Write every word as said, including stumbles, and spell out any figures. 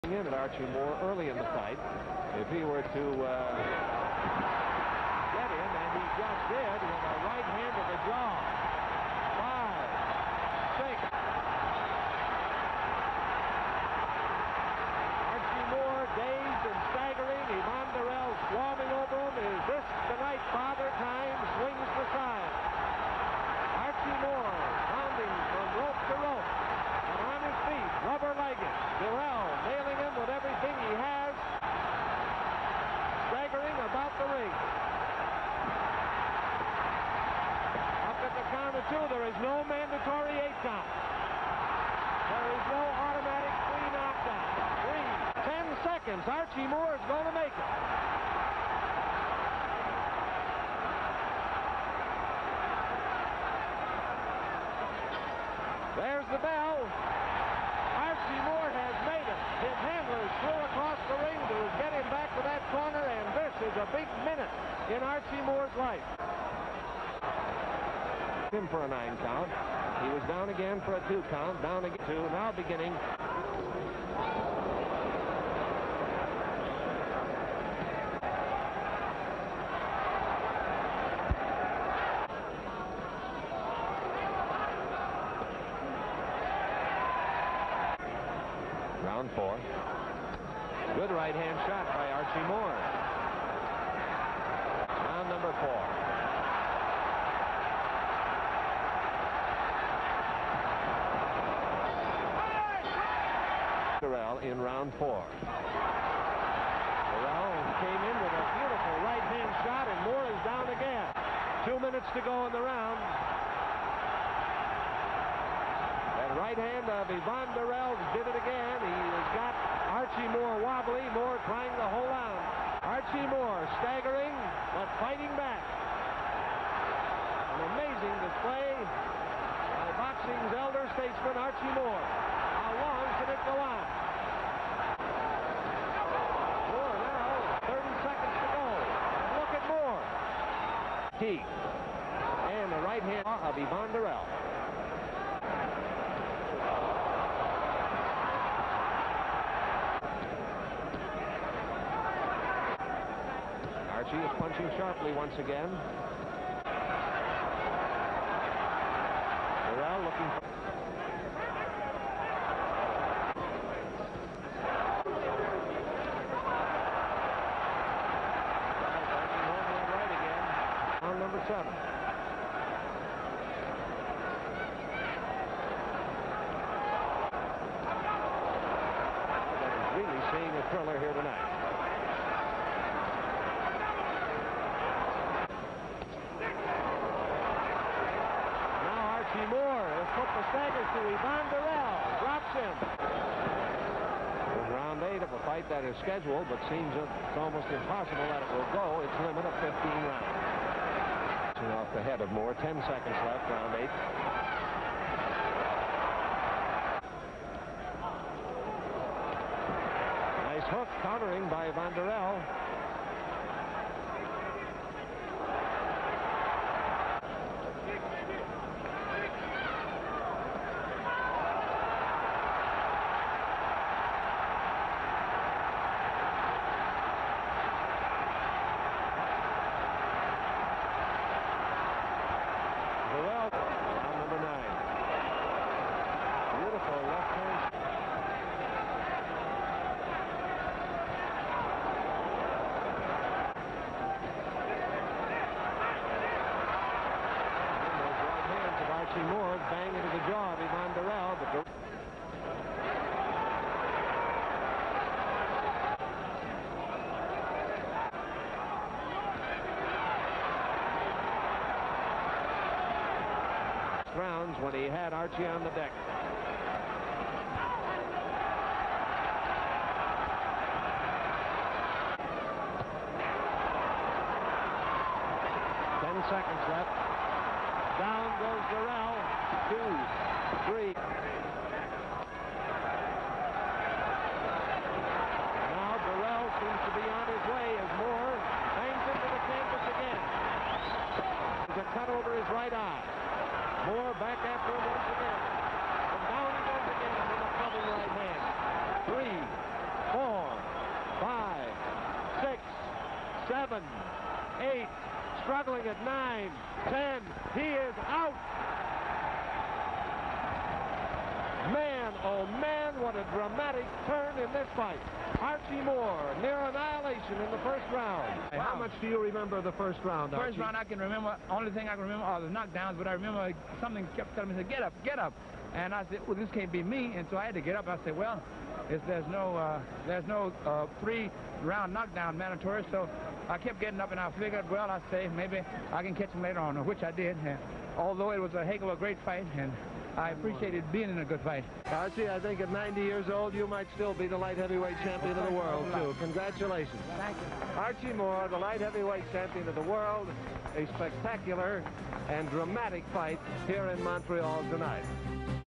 in at Archie Moore early in the fight. If he were to uh, get him, and he just did with a right hand to the jaw. Five, six. Archie Moore dazed and staggering. Ivan Darrell swarming over him. Is this the night Father Time swings the sign? Archie Moore pounding from rope to rope. And on his feet, rubber-legged. Darrell nailing him with everything he has. Staggering about the ring. Up at the count of two, there is no mandatory eight count. There is no automatic three knockdown. Three, ten seconds. Archie Moore is going to make it. There's the bell. Archie Moore has made it. His handlers flew across the ring to get him back to that corner, and this is a big minute in Archie Moore's life. Him for a nine count. He was down again for a two count. Down again two. Now beginning. Round four. Good right hand shot by Archie Moore. Round number four. Darrell in round four. Darrell came in with a beautiful right hand shot, and Moore is down again. Two minutes to go in the round. That right hand of Ivan Darrell did it again. He has got Archie Moore wobbly. Moore trying to hold on. Archie Moore staggering, but fighting back. An amazing display by boxing's elder statesman, Archie Moore. How long can it go on? Moore now, thirty seconds to go. And look at Moore. Teeth. And the right hand of Ivan Darrell. Archie is punching sharply once again. Darrell looking for... Right again. On number seven. That is really seeing a thriller here tonight. Moore has put the stagger to Ivan Darrell. Drops him. It's round eight of a fight that is scheduled, but seems it's almost impossible that it will go. Its limit of fifteen rounds. Off the head of Moore. Ten seconds left, round eight. Nice hook countering by Ivan Darrell. Moore bang into the jaw of Ivan Darrell, but the rounds when he had Archie on the deck. Ten seconds left. Down goes Darrell. Two, three. Now Darrell seems to be on his way as Moore bangs into the canvas again. There's a cut over his right eye. Moore back after him once again. And down he goes again with a clubbing right hand. Three, seven, eight, struggling at nine, ten. He is out. Man, oh man, what a dramatic turn in this fight. Archie Moore near annihilation in the first round. Wow. How much do you remember the first round, Archie? First round I can remember, only thing I can remember are the knockdowns, but I remember something kept telling me, said, get up, get up. And I said, well, this can't be me, and so I had to get up. I said, well, it's, there's no, uh, there's no uh, three-round knockdown mandatory, so I kept getting up, and I figured, well, I say, maybe I can catch him later on, which I did. And although it was a heck of a great fight, and I appreciated being in a good fight. Archie, I think at ninety years old, you might still be the light heavyweight champion of the world, too. Congratulations. Thank you. Archie Moore, the light heavyweight champion of the world. A spectacular and dramatic fight here in Montreal tonight.